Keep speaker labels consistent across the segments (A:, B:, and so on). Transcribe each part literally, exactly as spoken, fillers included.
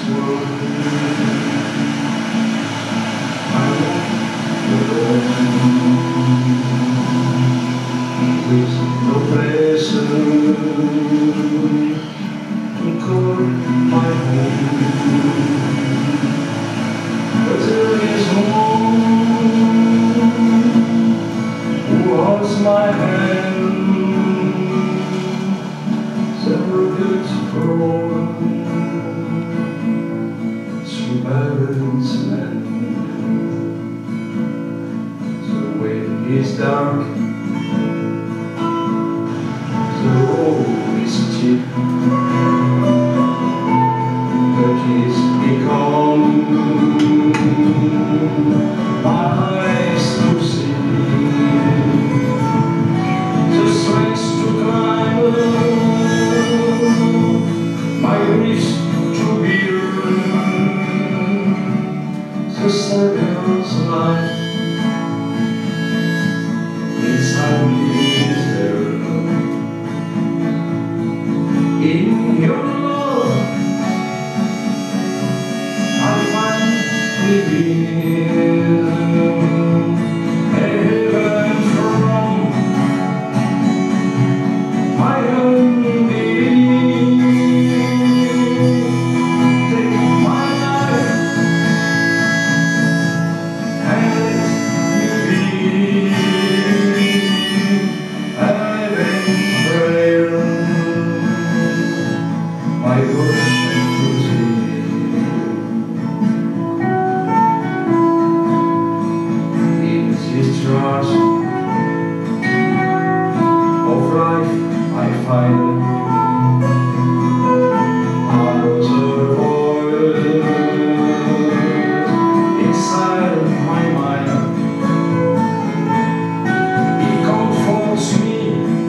A: world. I walk alone with no pleasure to call my home. But there is one who holds my hand. Several beautiful through barrens land. The way is dark, the road is steep, but it's become my eyes to see, the strength to climb, my griefs to bear, the Saviour's life inside me is there. In your love I find within a heaven from my own being. Take my life and let me be a living prayer, my God. Trust of life I find another voice inside my mind. It comforts me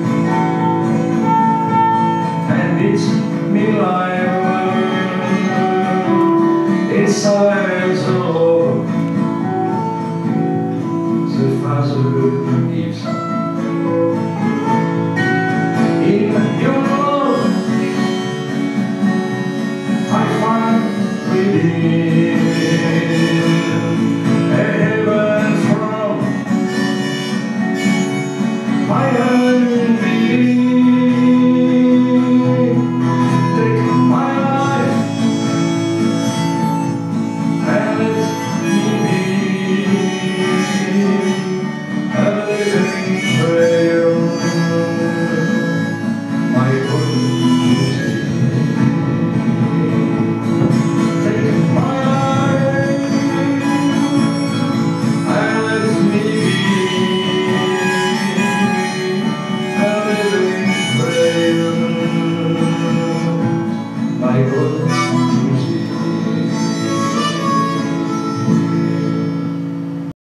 A: and bids me life inside the Lord. The Father gives. In your love I find within a heaven from my own being. Take my life and let me be a living prayer, my God. Take my life and let me be a living prayer, my God.